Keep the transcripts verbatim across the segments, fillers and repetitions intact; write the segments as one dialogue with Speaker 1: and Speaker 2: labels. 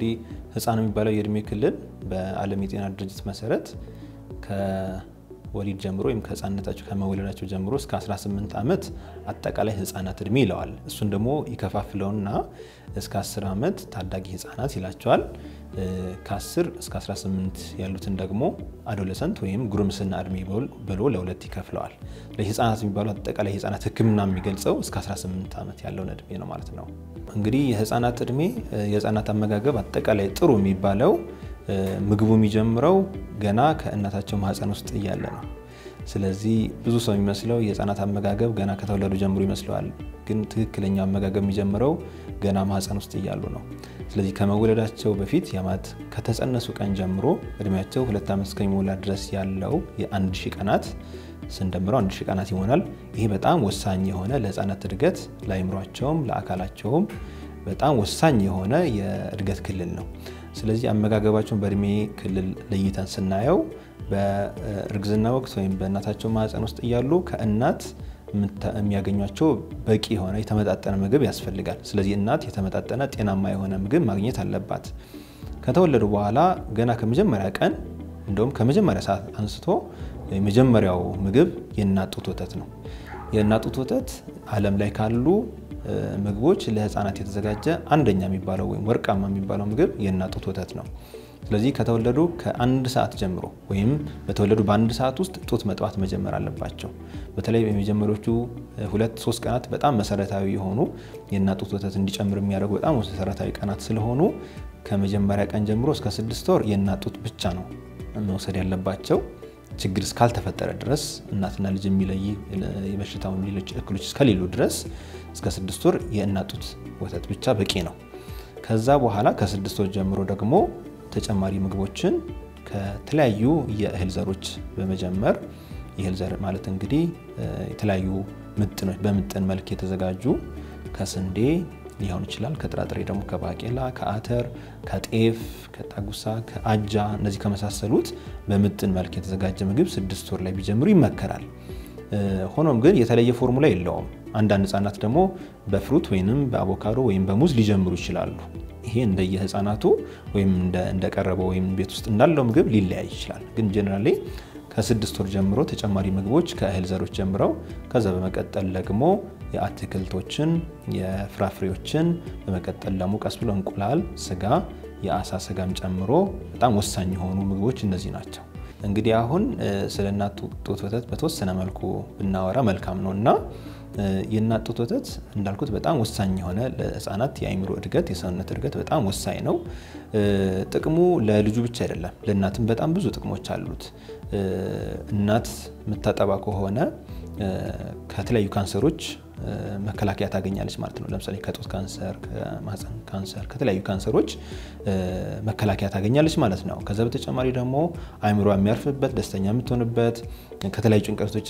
Speaker 1: እንግዲህ ህፃን የሚባለው የእድሜ ክልል በዓለም የጤና ድርጅት መሰረት ከወሊድ ጀምሮ ወይም ከህፃንነታቸው ከመወለዳቸው ጀምሮ እስከ አስራ ስምንት ዓመት አጠቃላይ ህፃናት እድሜ ይለዋል። እሱን ደግሞ ይከፋፍለውና እስከ አስር ዓመት ታዳጊ ህፃናት ይላቸዋል። ከ10 እስከ አስራ ስምንት ያሉትን ደግሞ አዶለሰንት ወይም ጉርምስና እድሜ ብሎ ለሁለት ይከፍለዋል። ለህፃናት የሚባለው አጠቃላይ ህፃናት ህክምና የሚገልጸው እስከ አስራ ስምንት ዓመት ያለውን እድሜ ነው ማለት ነው። እንግዲህ የህፃናት እድሜ የህፃናት አመጋገብ አጠቃላይ ጥሩ የሚባለው ምግቡ የሚጀምረው ገና ከእናታቸው ማህፀን ውስጥ እያለ ነው። ስለዚህ ብዙ ሰው የሚመስለው የህፃናት አመጋገብ ገና ከተወለዱ ጀምሮ ይመስለዋል፣ ግን ትክክለኛ አመጋገብ የሚጀምረው ገና ማህፀን ውስጥ እያሉ ነው። ስለዚህ ከመወለዳቸው በፊት ያማት ከተጸነሱ ቀን ጀምሮ እድሜያቸው ሁለት ዓመት እስከሚሞላ ድረስ ያለው የአንድ ሺህ ቀናት ስንደምረው አንድ ሺህ ቀናት ይሆናል። ይሄ በጣም ወሳኝ የሆነ ለህፃናት እድገት ለአይምሯቸውም ለአካላቸውም በጣም ወሳኝ የሆነ የእድገት ክልል ነው። ስለዚህ አመጋገባቸውን በእድሜ ክልል ለይተን ስናየው በእርግዝና ወቅት ወይም በእናታቸው ማህፀን ውስጥ እያሉ ከእናት የሚያገኟቸው በቂ የሆነ የተመጣጠነ ምግብ ያስፈልጋል። ስለዚህ እናት የተመጣጠነ ጤናማ የሆነ ምግብ ማግኘት አለባት። ከተወለዱ በኋላ ገና ከመጀመሪያ ቀን እንደውም ከመጀመሪያ ሰዓት አንስቶ የመጀመሪያው ምግብ የእናት ጡት ወተት ነው። የእናት ጡት ወተት ዓለም ላይ ካሉ ምግቦች ለህፃናት የተዘጋጀ አንደኛ የሚባለው ወይም ወርቃማ የሚባለው ምግብ የእናት ጡት ወተት ነው። ስለዚህ ከተወለዱ ከአንድ ሰዓት ጀምሮ ወይም በተወለዱ በአንድ ሰዓት ውስጥ ጡት መጥባት መጀመር አለባቸው። በተለይ የመጀመሪያዎቹ ሁለት ሶስት ቀናት በጣም መሰረታዊ የሆኑ የእናት ጡት ወተት እንዲጨምር የሚያደርጉ በጣም መሰረታዊ ቀናት ስለሆኑ ከመጀመሪያ ቀን ጀምሮ እስከ ስድስት ወር የእናት ጡት ብቻ ነው መውሰድ ያለባቸው። ችግር እስካልተፈጠረ ድረስ እናትና ልጅ የሚለይ የበሽታው ሌሎች እክሎች እስከሌሉ ድረስ እስከ ስድስት ወር የእናት ጡት ወተት ብቻ በቂ ነው። ከዛ በኋላ ከስድስት ወር ጀምሮ ደግሞ ተጨማሪ ምግቦችን ከተለያዩ የእህል ዘሮች በመጀመር የእህል ዘር ማለት እንግዲህ የተለያዩ ምጥኖች በምጥን መልክ የተዘጋጁ ከስንዴ ሊሆን ይችላል፣ ከጥራጥሬ ደግሞ ከባቄላ፣ ከአተር፣ ከጤፍ፣ ከጣጉሳ፣ ከአጃ እነዚህ ከመሳሰሉት በምጥን መልክ የተዘጋጀ ምግብ ስድስት ወር ላይ ቢጀምሩ ይመከራል። ሆኖም ግን የተለየ ፎርሙላ የለውም። አንዳንድ ህፃናት ደግሞ በፍሩት ወይንም በአቮካዶ ወይም በሙዝ ሊጀምሩ ይችላሉ። ይሄ እንደየህፃናቱ ወይም እንደ እንደቀረበው ወይም ቤት ውስጥ እንዳለው ምግብ ሊለያይ ይችላል። ግን ጀነራሊ ከስድስት ወር ጀምሮ ተጨማሪ ምግቦች ከእህል ዘሮች ጀምረው ከዛ በመቀጠል ደግሞ የአትክልቶችን የፍራፍሬዎችን በመቀጠል ደግሞ ቀስ ብሎ እንቁላል፣ ስጋ፣ የአሳ ስጋም ጨምሮ በጣም ወሳኝ የሆኑ ምግቦች እነዚህ ናቸው። እንግዲህ አሁን ስለ እናት ጡት ወተት በተወሰነ መልኩ ብናወራ መልካም ነውና የእናት ጡት ወተት እንዳልኩት በጣም ወሳኝ የሆነ ለህፃናት የአይምሮ እድገት የሰውነት እድገት በጣም ወሳኝ ነው። ጥቅሙ ለልጁ ብቻ አይደለም፣ ለእናትም በጣም ብዙ ጥቅሞች አሉት። እናት የምታጠባ ከሆነ ከተለያዩ ካንሰሮች መከላከያ ታገኛለች ማለት ነው። ለምሳሌ ከጡት ካንሰር፣ ከማህፀን ካንሰር፣ ከተለያዩ ካንሰሮች መከላከያ ታገኛለች ማለት ነው። ከዛ በተጨማሪ ደግሞ አይምሮ የሚያርፍበት ደስተኛ የምትሆንበት ከተለያዩ ጭንቀቶች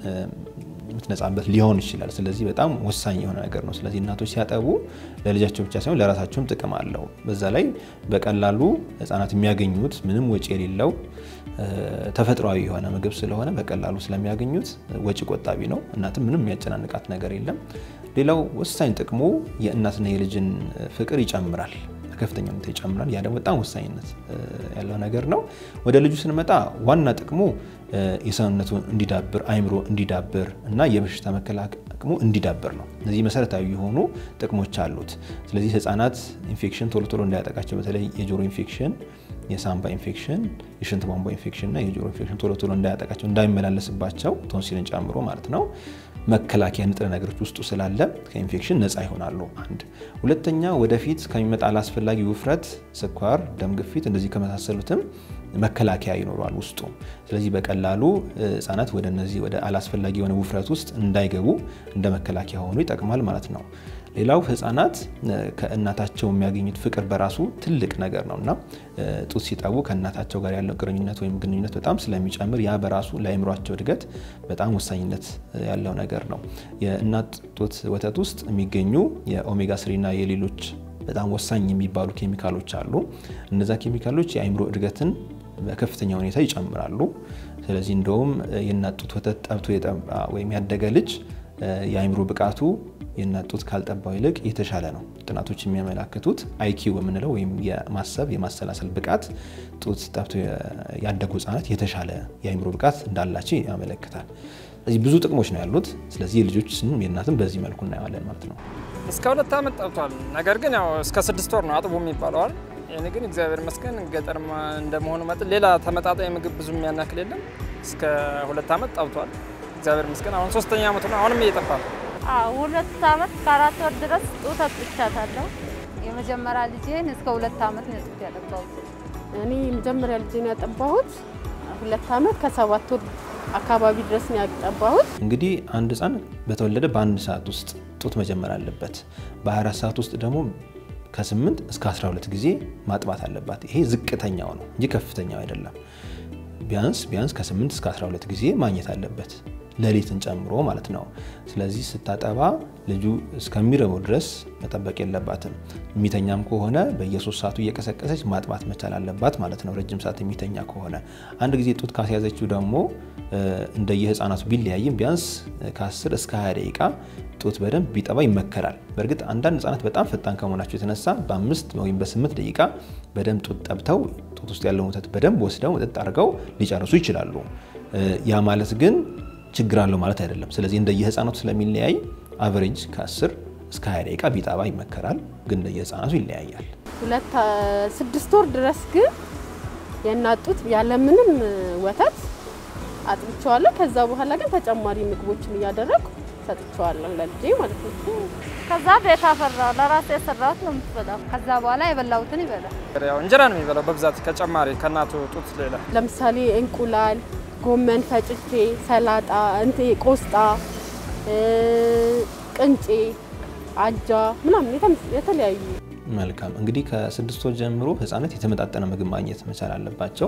Speaker 1: የምትነጻበት ሊሆን ይችላል። ስለዚህ በጣም ወሳኝ የሆነ ነገር ነው። ስለዚህ እናቶች ሲያጠቡ ለልጃቸው ብቻ ሳይሆን ለራሳቸውም ጥቅም አለው። በዛ ላይ በቀላሉ ህፃናት የሚያገኙት ምንም ወጪ የሌለው ተፈጥሯዊ የሆነ ምግብ ስለሆነ በቀላሉ ስለሚያገኙት ወጪ ቆጣቢ ነው። እናትም ምንም የሚያጨናንቃት ነገር የለም። ሌላው ወሳኝ ጥቅሙ የእናትና የልጅን ፍቅር ይጨምራል፣ ከፍተኛ ሁኔታ ይጨምራል። ያ ደግሞ በጣም ወሳኝነት ያለው ነገር ነው። ወደ ልጁ ስንመጣ ዋና ጥቅሙ የሰውነቱ እንዲዳብር አይምሮ እንዲዳብር እና የበሽታ መከላከል አቅሙ እንዲዳብር ነው። እነዚህ መሰረታዊ የሆኑ ጥቅሞች አሉት። ስለዚህ ህፃናት ኢንፌክሽን ቶሎ ቶሎ እንዳያጠቃቸው በተለይ የጆሮ ኢንፌክሽን፣ የሳምባ ኢንፌክሽን፣ የሽንት ቧንቧ ኢንፌክሽን እና የጆሮ ኢንፌክሽን ቶሎ ቶሎ እንዳያጠቃቸው እንዳይመላለስባቸው ቶንሲልን ጨምሮ ማለት ነው መከላከያ ንጥረ ነገሮች ውስጡ ስላለ ከኢንፌክሽን ነፃ ይሆናሉ። አንድ ሁለተኛ ወደፊት ከሚመጣ አላስፈላጊ ውፍረት፣ ስኳር፣ ደም ግፊት እንደዚህ ከመሳሰሉትም መከላከያ ይኖራል ውስጡ። ስለዚህ በቀላሉ ህፃናት ወደ እነዚህ ወደ አላስፈላጊ የሆነ ውፍረት ውስጥ እንዳይገቡ እንደ መከላከያ ሆኖ ይጠቅማል ማለት ነው። ሌላው ህፃናት ከእናታቸው የሚያገኙት ፍቅር በራሱ ትልቅ ነገር ነውና ጡት ሲጠቡ ከእናታቸው ጋር ያለው ግንኙነት ወይም ግንኙነት በጣም ስለሚጨምር ያ በራሱ ለአይምሯቸው እድገት በጣም ወሳኝነት ያለው ነገር ነው። የእናት ጡት ወተት ውስጥ የሚገኙ የኦሜጋ ስሪ እና የሌሎች በጣም ወሳኝ የሚባሉ ኬሚካሎች አሉ። እነዛ ኬሚካሎች የአይምሮ እድገትን በከፍተኛ ሁኔታ ይጨምራሉ። ስለዚህ እንደውም የእናት ጡት ወተት ጠብቶ የጠባ ወይም ያደገ ልጅ የአይምሮ ብቃቱ የእናት ጡት ካልጠባው ይልቅ የተሻለ ነው። ጥናቶች የሚያመለክቱት አይኪው የምንለው ወይም የማሰብ የማሰላሰል ብቃት ጡት ጠብቶ ያደጉ ህፃናት የተሻለ የአይምሮ ብቃት እንዳላቸው ያመለክታል። ስለዚህ ብዙ ጥቅሞች ነው ያሉት። ስለዚህ የልጆችንም የእናትም በዚህ መልኩ እናያለን ማለት ነው።
Speaker 2: እስከ ሁለት ዓመት ጠብቷል። ነገር ግን ያው እስከ ስድስት ወር ነው አጥቦ የሚባለው አይደል? እኔ ግን እግዚአብሔር ይመስገን ገጠር እንደመሆኑ መጠን ሌላ ተመጣጣኝ ምግብ ብዙ የሚያናክል የለም። እስከ ሁለት ዓመት ጠብቷል። እግዚአብሔር ይመስገን አሁን ሶስተኛ ዓመቱ ነው። አሁንም እየጠባ ነው።
Speaker 3: አዎ ሁለት ዓመት ከአራት ወር ድረስ ጡት አጥብቻታለሁ። የመጀመሪያ ልጄን እስከ ሁለት ዓመት ነው ጡት ያጠባሁት።
Speaker 4: እኔ የመጀመሪያ ልጄን ያጠባሁት ሁለት ዓመት ከሰባት ወር አካባቢ ድረስ ነው ያጠባሁት።
Speaker 1: እንግዲህ አንድ ህፃን በተወለደ በአንድ ሰዓት ውስጥ ጡት መጀመር አለበት። በ24 ሰዓት ውስጥ ደግሞ ከ8 እስከ አስራ ሁለት ጊዜ ማጥባት አለባት። ይሄ ዝቅተኛው ነው እንጂ ከፍተኛው አይደለም። ቢያንስ ቢያንስ ከ8 እስከ አስራ ሁለት ጊዜ ማግኘት አለበት ለሊትን ጨምሮ ማለት ነው። ስለዚህ ስታጠባ ልጁ እስከሚረበው ድረስ መጠበቅ የለባትም። የሚተኛም ከሆነ በየሶስት ሰዓቱ እየቀሰቀሰች ማጥባት መቻል አለባት ማለት ነው። ረጅም ሰዓት የሚተኛ ከሆነ አንድ ጊዜ ጡት ካስያዘችው ደግሞ እንደየህፃናቱ ቢለያይም ቢያንስ ከ10 እስከ ሃያ ደቂቃ ጡት በደንብ ቢጠባ ይመከራል። በእርግጥ አንዳንድ ህፃናት በጣም ፈጣን ከመሆናቸው የተነሳ በአምስት ወይም በስምንት ደቂቃ በደንብ ጡት ጠብተው ጡት ውስጥ ያለው ወተት በደንብ ወስደው መጠጥ አድርገው ሊጨርሱ ይችላሉ። ያ ማለት ግን ችግር አለው ማለት አይደለም። ስለዚህ እንደየህፃናቱ ስለሚለያይ አቨሬጅ ከ10 እስከ ሃያ ደቂቃ ቢጠባ ይመከራል። ግን እንደየህፃናቱ ይለያያል።
Speaker 4: ሁለት ስድስት ወር ድረስ ግን የእናት ጡት ያለ ምንም ወተት አጥብቻለሁ። ከዛ በኋላ ግን ተጨማሪ ምግቦችን እያደረኩ ሰጥቻለሁ ለልጄ ማለት ነው።
Speaker 3: ከዛ ቤት አፈራው ለራሴ የሰራሁት ነው የምትበላው። ከዛ በኋላ የበላሁትን ይበላል።
Speaker 2: ያው እንጀራ ነው የሚበላው በብዛት ከጨማሪ ከእናቱ ጡት ሌላ።
Speaker 4: ለምሳሌ እንቁላል፣ ጎመን ፈጭቼ፣ ሰላጣ፣ እንት ቆስጣ፣ ቅንጬ፣ አጃ ምናምን የተለያዩ።
Speaker 1: መልካም እንግዲህ ከስድስት ወር ጀምሮ ህፃናት የተመጣጠነ ምግብ ማግኘት መቻል አለባቸው።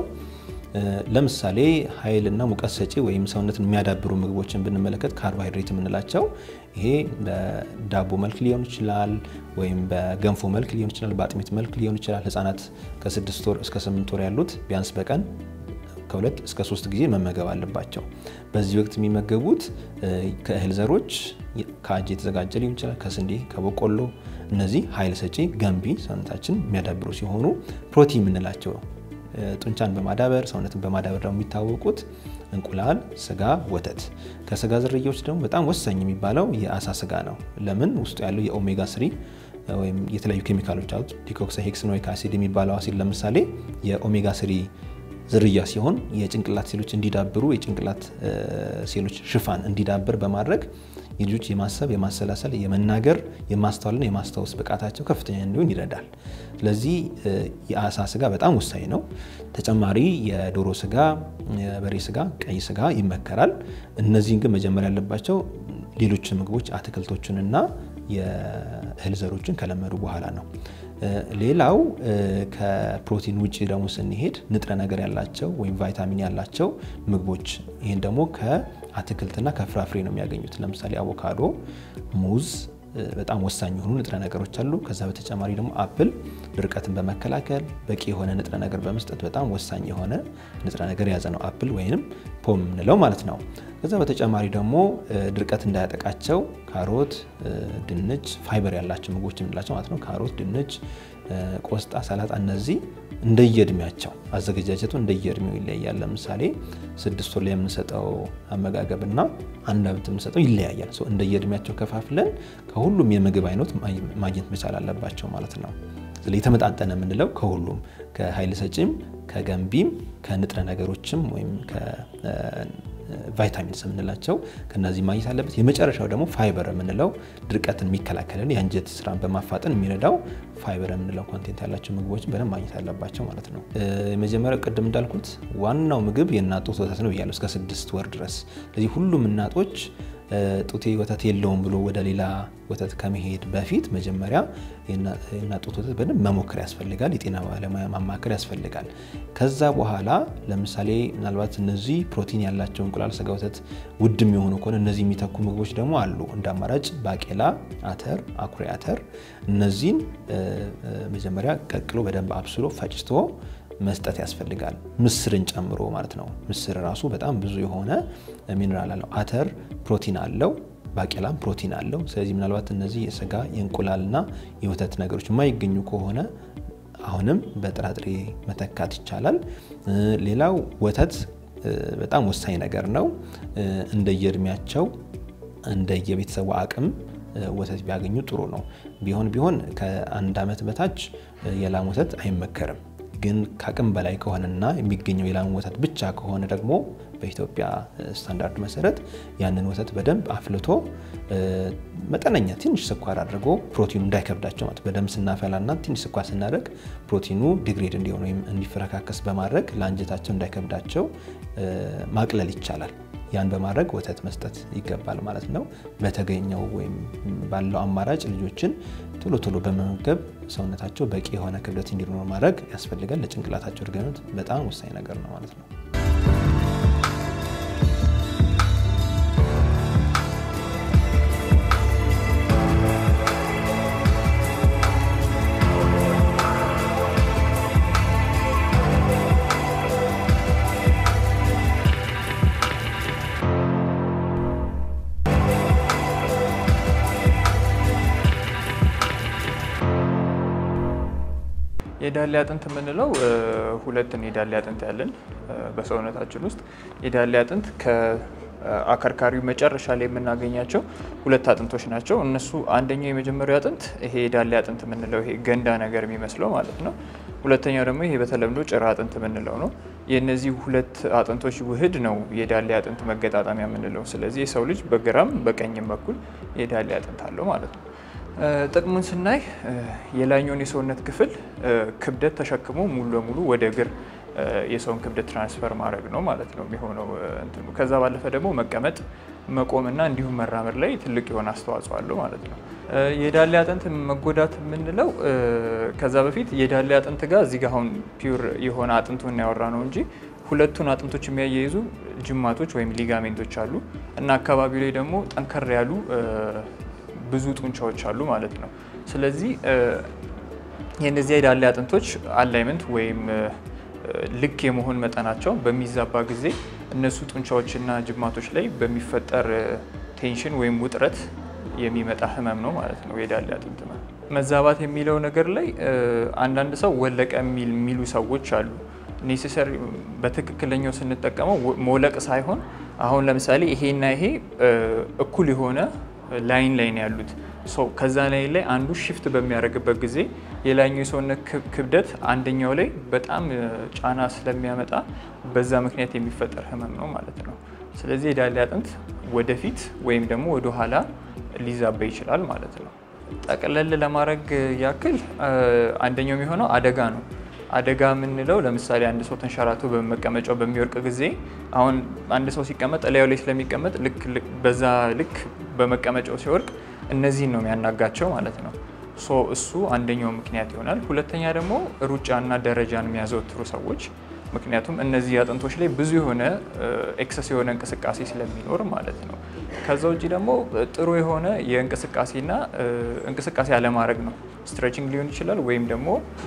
Speaker 1: ለምሳሌ ኃይልና ሙቀት ሰጪ ወይም ሰውነትን የሚያዳብሩ ምግቦችን ብንመለከት ካርቦሃይድሬት የምንላቸው ይሄ በዳቦ መልክ ሊሆን ይችላል ወይም በገንፎ መልክ ሊሆን ይችላል፣ በአጥሚት መልክ ሊሆን ይችላል። ህፃናት ከስድስት ወር እስከ ስምንት ወር ያሉት ቢያንስ በቀን ከሁለት እስከ ሶስት ጊዜ መመገብ አለባቸው። በዚህ ወቅት የሚመገቡት ከእህል ዘሮች ከአጅ የተዘጋጀ ሊሆን ይችላል፣ ከስንዴ፣ ከበቆሎ። እነዚህ ኃይል ሰጪ ገንቢ ሰውነታችን የሚያዳብሩ ሲሆኑ ፕሮቲን የምንላቸው ጡንቻን በማዳበር ሰውነትን በማዳበር ደግሞ የሚታወቁት እንቁላል፣ ስጋ፣ ወተት። ከስጋ ዝርያዎች ደግሞ በጣም ወሳኝ የሚባለው የአሳ ስጋ ነው። ለምን? ውስጡ ያለው የኦሜጋ ስሪ ወይም የተለያዩ ኬሚካሎች አሉት። ዲኮክሳሄክስኖይክ አሲድ የሚባለው አሲድ ለምሳሌ የኦሜጋ ስሪ ዝርያ ሲሆን የጭንቅላት ሴሎች እንዲዳብሩ የጭንቅላት ሴሎች ሽፋን እንዲዳብር በማድረግ የልጆች የማሰብ የማሰላሰል የመናገር የማስተዋልና የማስታወስ ብቃታቸው ከፍተኛ እንዲሆን ይረዳል። ስለዚህ የአሳ ስጋ በጣም ወሳኝ ነው። ተጨማሪ የዶሮ ስጋ፣ የበሬ ስጋ፣ ቀይ ስጋ ይመከራል። እነዚህን ግን መጀመር ያለባቸው ሌሎች ምግቦች አትክልቶችንና የእህል ዘሮችን ከለመዱ በኋላ ነው። ሌላው ከፕሮቲን ውጪ ደግሞ ስንሄድ ንጥረ ነገር ያላቸው ወይም ቫይታሚን ያላቸው ምግቦች ይሄን ደግሞ ከአትክልትና ከፍራፍሬ ነው የሚያገኙት። ለምሳሌ አቮካዶ፣ ሙዝ በጣም ወሳኝ የሆኑ ንጥረ ነገሮች አሉ። ከዛ በተጨማሪ ደግሞ አፕል ድርቀትን በመከላከል በቂ የሆነ ንጥረ ነገር በመስጠት በጣም ወሳኝ የሆነ ንጥረ ነገር የያዘ ነው አፕል ወይንም ፖም እንለው ማለት ነው። ከዛ በተጨማሪ ደግሞ ድርቀት እንዳያጠቃቸው ካሮት፣ ድንች፣ ፋይበር ያላቸው ምግቦች እንላቸው ማለት ነው። ካሮት፣ ድንች፣ ቆስጣ፣ ሰላጣ እነዚህ እንደየእድሜያቸው አዘገጃጀቱ እንደየእድሜው ይለያያል። ለምሳሌ ስድስት ወር ላይ የምንሰጠው አመጋገብና አንድ ዓመት የምንሰጠው ይለያያል። ሶ እንደየእድሜያቸው ከፋፍለን ከሁሉም የምግብ አይነት ማግኘት መቻል አለባቸው ማለት ነው። ስለዚህ የተመጣጠነ የምንለው ከሁሉም ከኃይል ሰጪም ከገንቢም ከንጥረ ነገሮችም ወይም ቫይታሚንስ የምንላቸው ከነዚህ ማግኘት አለበት። የመጨረሻው ደግሞ ፋይበር የምንለው ድርቀትን የሚከላከልን የአንጀት ስራን በማፋጠን የሚረዳው ፋይበር የምንለው ኮንቴንት ያላቸው ምግቦችን በደንብ ማግኘት አለባቸው ማለት ነው። የመጀመሪያው ቅድም እንዳልኩት ዋናው ምግብ የእናት ጡት ወተት ነው ብያለሁ እስከ ስድስት ወር ድረስ። ስለዚህ ሁሉም እናቶች ጡቴ ወተት የለውም ብሎ ወደ ሌላ ወተት ከመሄድ በፊት መጀመሪያ የእናት ጡት ወተት በደንብ መሞከር ያስፈልጋል። የጤና ባለሙያ ማማከር ያስፈልጋል። ከዛ በኋላ ለምሳሌ ምናልባት እነዚህ ፕሮቲን ያላቸው እንቁላል፣ ስጋ፣ ወተት ውድ የሚሆኑ ከሆነ እነዚህ የሚተኩ ምግቦች ደግሞ አሉ። እንደ አማራጭ ባቄላ፣ አተር፣ አኩሪ አተር እነዚህን መጀመሪያ ቀቅሎ በደንብ አብስሎ ፈጭቶ መስጠት ያስፈልጋል። ምስርን ጨምሮ ማለት ነው። ምስር ራሱ በጣም ብዙ የሆነ ሚነራል አለው። አተር ፕሮቲን አለው፣ ባቄላም ፕሮቲን አለው። ስለዚህ ምናልባት እነዚህ የስጋ የእንቁላልና የወተት ነገሮች የማይገኙ ከሆነ አሁንም በጥራጥሬ መተካት ይቻላል። ሌላው ወተት በጣም ወሳኝ ነገር ነው። እንደየእድሜያቸው እንደየቤተሰቡ አቅም ወተት ቢያገኙ ጥሩ ነው። ቢሆን ቢሆን ከአንድ ዓመት በታች የላም ወተት አይመከርም። ግን ከአቅም በላይ ከሆነና የሚገኘው የላም ወተት ብቻ ከሆነ ደግሞ በኢትዮጵያ ስታንዳርድ መሰረት ያንን ወተት በደንብ አፍልቶ መጠነኛ ትንሽ ስኳር አድርጎ ፕሮቲኑ እንዳይከብዳቸው ማለት በደም ስናፈላና ትንሽ ስኳር ስናደርግ ፕሮቲኑ ዲግሬድ እንዲሆን ወይም እንዲፈረካከስ በማድረግ ለአንጀታቸው እንዳይከብዳቸው ማቅለል ይቻላል። ያን በማድረግ ወተት መስጠት ይገባል ማለት ነው። በተገኘው ወይም ባለው አማራጭ ልጆችን ቶሎ ቶሎ በመመገብ ሰውነታቸው በቂ የሆነ ክብደት እንዲኖር ማድረግ ያስፈልጋል። ለጭንቅላታቸው እድገት በጣም ወሳኝ ነገር ነው ማለት ነው።
Speaker 5: የዳሌ አጥንት የምንለው ሁለት የዳሌ አጥንት ያለን በሰውነታችን ውስጥ የዳሌ አጥንት ከአከርካሪው መጨረሻ ላይ የምናገኛቸው ሁለት አጥንቶች ናቸው። እነሱ አንደኛው የመጀመሪያው አጥንት ይሄ የዳሌ አጥንት የምንለው ይሄ ገንዳ ነገር የሚመስለው ማለት ነው። ሁለተኛው ደግሞ ይሄ በተለምዶ ጭራ አጥንት የምንለው ነው። የነዚህ ሁለት አጥንቶች ውህድ ነው የዳሌ አጥንት መገጣጠሚያ የምንለው። ስለዚህ የሰው ልጅ በግራም በቀኝም በኩል የዳሌ አጥንት አለው ማለት ነው። ጥቅሙን ስናይ የላይኛውን የሰውነት ክፍል ክብደት ተሸክሞ ሙሉ ለሙሉ ወደ እግር የሰውን ክብደት ትራንስፈር ማድረግ ነው ማለት ነው የሚሆነው እንትኑ። ከዛ ባለፈ ደግሞ መቀመጥ መቆምና እንዲሁም መራመድ ላይ ትልቅ የሆነ አስተዋጽኦ አለው ማለት ነው። የዳሌ አጥንት መጎዳት የምንለው ከዛ በፊት የዳሌ አጥንት ጋር እዚህ ጋር አሁን ፒውር የሆነ አጥንቱን ያወራ ነው እንጂ ሁለቱን አጥንቶች የሚያያይዙ ጅማቶች ወይም ሊጋሜንቶች አሉ እና አካባቢው ላይ ደግሞ ጠንከር ያሉ ብዙ ጡንቻዎች አሉ ማለት ነው። ስለዚህ የነዚህ የዳሌ አጥንቶች አላይመንት ወይም ልክ የመሆን መጠናቸው በሚዛባ ጊዜ እነሱ ጡንቻዎችና ጅማቶች ላይ በሚፈጠር ቴንሽን ወይም ውጥረት የሚመጣ ህመም ነው ማለት ነው የዳሌ አጥንት መዛባት የሚለው ነገር ላይ አንዳንድ ሰው ወለቀ የሚሉ ሰዎች አሉ። ኔሴሰሪ በትክክለኛው ስንጠቀመው መውለቅ ሳይሆን አሁን ለምሳሌ ይሄና ይሄ እኩል የሆነ ላይን ላይ ነው ያሉት። ሶ ከዛ ላይ ላይ አንዱ ሽፍት በሚያደርግበት ጊዜ የላይኛው የሰውነት ክብደት አንደኛው ላይ በጣም ጫና ስለሚያመጣ በዛ ምክንያት የሚፈጠር ህመም ነው ማለት ነው። ስለዚህ የዳሌ አጥንት ወደፊት ወይም ደግሞ ወደ ኋላ ሊዛባ ይችላል ማለት ነው። ጠቅለል ለማድረግ ያክል አንደኛው የሚሆነው አደጋ ነው። አደጋ የምንለው ለምሳሌ አንድ ሰው ተንሸራቶ በመቀመጫው በሚወርቅ ጊዜ አሁን አንድ ሰው ሲቀመጥ ላዩ ላይ ስለሚቀመጥ ልክ በዛ ልክ በመቀመጫው ሲወርቅ እነዚህን ነው የሚያናጋቸው ማለት ነው። ሶ እሱ አንደኛው ምክንያት ይሆናል። ሁለተኛ ደግሞ ሩጫና ደረጃን የሚያዘወትሩ ሰዎች ምክንያቱም እነዚህ አጥንቶች ላይ ብዙ የሆነ ኤክሰስ የሆነ እንቅስቃሴ ስለሚኖር ማለት ነው። ከዛ ውጪ ደግሞ ጥሩ የሆነ የእንቅስቃሴና እንቅስቃሴ አለማድረግ ነው። ስትሬቺንግ ሊሆን ይችላል ወይም ደግሞ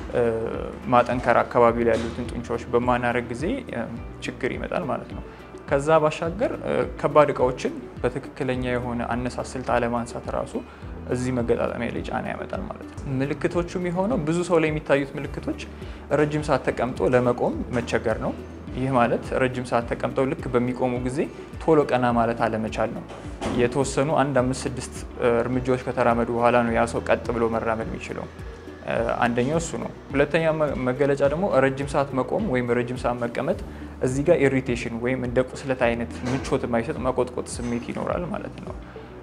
Speaker 5: ማጠንከር አካባቢ ላይ ያሉትን ጡንቻዎች በማናረግ ጊዜ ችግር ይመጣል ማለት ነው። ከዛ ባሻገር ከባድ እቃዎችን በትክክለኛ የሆነ አነሳስ ስልት አለማንሳት ራሱ እዚህ መገጣጠሚያ ላይ ጫና ያመጣል ማለት ነው። ምልክቶቹ የሚሆነው ብዙ ሰው ላይ የሚታዩት ምልክቶች ረጅም ሰዓት ተቀምጦ ለመቆም መቸገር ነው። ይህ ማለት ረጅም ሰዓት ተቀምጠው ልክ በሚቆሙ ጊዜ ቶሎ ቀና ማለት አለመቻል ነው። የተወሰኑ አንድ አምስት ስድስት እርምጃዎች ከተራመዱ በኋላ ነው ያ ሰው ቀጥ ብሎ መራመድ የሚችለው። አንደኛው እሱ ነው። ሁለተኛ መገለጫ ደግሞ ረጅም ሰዓት መቆም ወይም ረጅም ሰዓት መቀመጥ እዚህ ጋር ኢሪቴሽን ወይም እንደ ቁስለት አይነት ምቾት የማይሰጥ መቆጥቆጥ ስሜት ይኖራል ማለት ነው።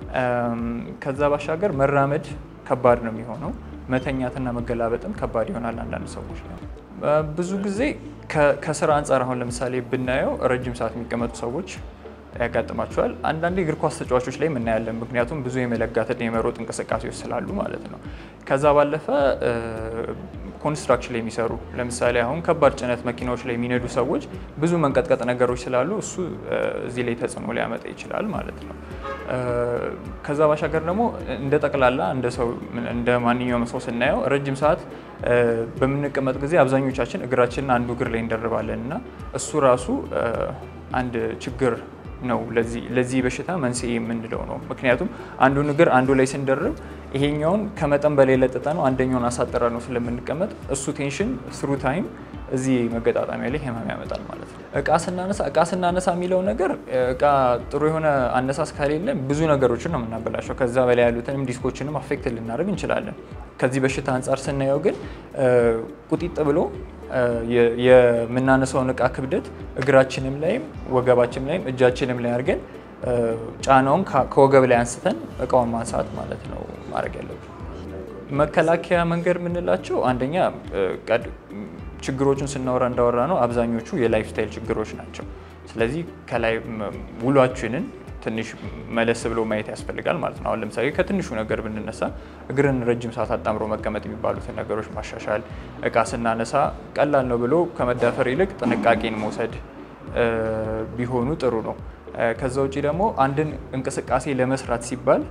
Speaker 5: ከዛ ባሻገር መራመድ ከባድ ነው የሚሆነው። መተኛትና መገላበጥም ከባድ ይሆናል አንዳንድ ሰዎች ላይ። ብዙ ጊዜ ከስራ አንጻር አሁን ለምሳሌ ብናየው ረጅም ሰዓት የሚቀመጡ ሰዎች ያጋጥማቸዋል። አንዳንዴ እግር ኳስ ተጫዋቾች ላይ እናያለን፣ ምክንያቱም ብዙ የመለጋትና የመሮጥ እንቅስቃሴዎች ስላሉ ማለት ነው። ከዛ ባለፈ ኮንስትራክሽን ላይ የሚሰሩ ለምሳሌ አሁን ከባድ ጭነት መኪናዎች ላይ የሚነዱ ሰዎች ብዙ መንቀጥቀጥ ነገሮች ስላሉ እሱ እዚህ ላይ ተጽዕኖ ሊያመጣ ይችላል ማለት ነው። ከዛ ባሻገር ደግሞ እንደ ጠቅላላ እንደ ሰው እንደ ማንኛውም ሰው ስናየው ረጅም ሰዓት በምንቀመጥ ጊዜ አብዛኞቻችን እግራችንን አንዱ እግር ላይ እንደርባለን እና እሱ ራሱ አንድ ችግር ነው ለዚህ ለዚህ በሽታ መንስኤ የምንለው ነው። ምክንያቱም አንዱን እግር አንዱ ላይ ስንደርብ ይሄኛውን ከመጠን በላይ ለጥጠ ነው አንደኛውን አሳጥረ ነው ስለምንቀመጥ እሱ ቴንሽን ስሩ ታይም እዚህ መገጣጣሚያ ላይ ህመም ያመጣል ማለት ነው። እቃ ስናነሳ እቃ ስናነሳ የሚለው ነገር እቃ ጥሩ የሆነ አነሳስ ከሌለ ብዙ ነገሮችን ነው የምናበላሸው። ከዛ በላይ ያሉትንም ዲስኮችንም አፌክት ልናደርግ እንችላለን። ከዚህ በሽታ አንፃር ስናየው ግን ቁጢጥ ብሎ የምናነሳውን እቃ ክብደት እግራችንም ላይም ወገባችንም ላይም እጃችንም ላይ አድርገን ጫናውን ከወገብ ላይ አንስተን እቃውን ማንሳት ማለት ነው ማድረግ ያለብን። መከላከያ መንገድ የምንላቸው አንደኛ ችግሮችን ስናወራ እንዳወራ ነው አብዛኞቹ የላይፍ ስታይል ችግሮች ናቸው። ስለዚህ ከላይ ውሏችንን ትንሽ መለስ ብሎ ማየት ያስፈልጋል ማለት ነው። አሁን ለምሳሌ ከትንሹ ነገር ብንነሳ እግርን ረጅም ሰዓት አጣምሮ መቀመጥ የሚባሉትን ነገሮች ማሻሻል፣ እቃ ስናነሳ ቀላል ነው ብሎ ከመዳፈር ይልቅ ጥንቃቄን መውሰድ ቢሆኑ ጥሩ ነው። ከዛ ውጪ ደግሞ አንድን እንቅስቃሴ ለመስራት ሲባል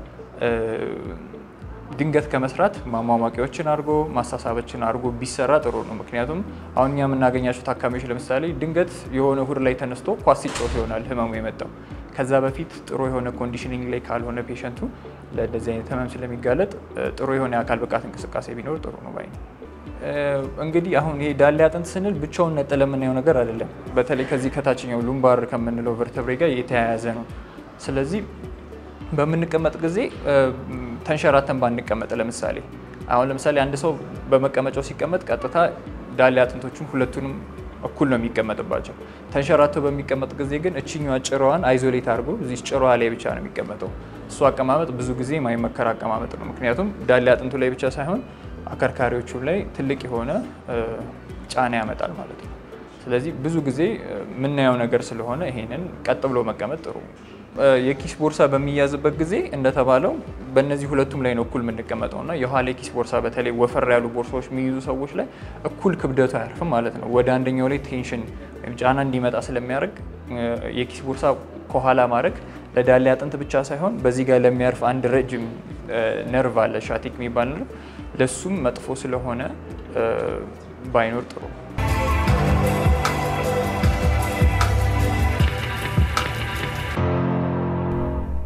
Speaker 5: ድንገት ከመስራት ማሟሟቂያዎችን አድርጎ ማሳሳቦችን አድርጎ ቢሰራ ጥሩ ነው። ምክንያቱም አሁን እኛ የምናገኛቸው ታካሚዎች ለምሳሌ ድንገት የሆነ እሁድ ላይ ተነስቶ ኳስ ሲጫወት ይሆናል ህመሙ የመጣው። ከዛ በፊት ጥሩ የሆነ ኮንዲሽኒንግ ላይ ካልሆነ ፔሸንቱ ለዚህ አይነት ህመም ስለሚጋለጥ ጥሩ የሆነ የአካል ብቃት እንቅስቃሴ ቢኖር ጥሩ ነው ባይ ነው። እንግዲህ አሁን ይሄ ዳሌ አጥንት ስንል ብቻውን ነጥለ የምናየው ነገር አይደለም። በተለይ ከዚህ ከታችኛው ሉምባር ከምንለው ቨርተብሬ ጋር የተያያዘ ነው። ስለዚህ በምንቀመጥ ጊዜ ተንሸራተን ባንቀመጥ ለምሳሌ አሁን ለምሳሌ አንድ ሰው በመቀመጫው ሲቀመጥ ቀጥታ ዳሌ አጥንቶቹን ሁለቱንም እኩል ነው የሚቀመጥባቸው። ተንሸራቶ በሚቀመጥ ጊዜ ግን እቺኛዋ ጭራዋን አይዞሌት አድርጎ እዚህ ጭራዋ ላይ ብቻ ነው የሚቀመጠው። እሱ አቀማመጥ ብዙ ጊዜ የማይመከር አቀማመጥ ነው። ምክንያቱም ዳሌ አጥንቱ ላይ ብቻ ሳይሆን አከርካሪዎቹ ላይ ትልቅ የሆነ ጫና ያመጣል ማለት ነው። ስለዚህ ብዙ ጊዜ የምናየው ነገር ስለሆነ ይሄንን ቀጥ ብሎ መቀመጥ ጥሩ ነው። የኪስ ቦርሳ በሚያዝበት ጊዜ እንደተባለው በእነዚህ ሁለቱም ላይ ነው እኩል የምንቀመጠውና የኋላ የኪስ ቦርሳ በተለይ ወፈር ያሉ ቦርሳዎች የሚይዙ ሰዎች ላይ እኩል ክብደቱ አያርፍም ማለት ነው። ወደ አንደኛው ላይ ቴንሽን ወይም ጫና እንዲመጣ ስለሚያደርግ የኪስ ቦርሳ ከኋላ ማድረግ ለዳሌ አጥንት ብቻ ሳይሆን በዚህ ጋር ለሚያርፍ አንድ ረጅም ነርቭ አለ ሻቲክ የሚባል ነርቭ፣ ለሱም መጥፎ ስለሆነ ባይኖር ጥሩ።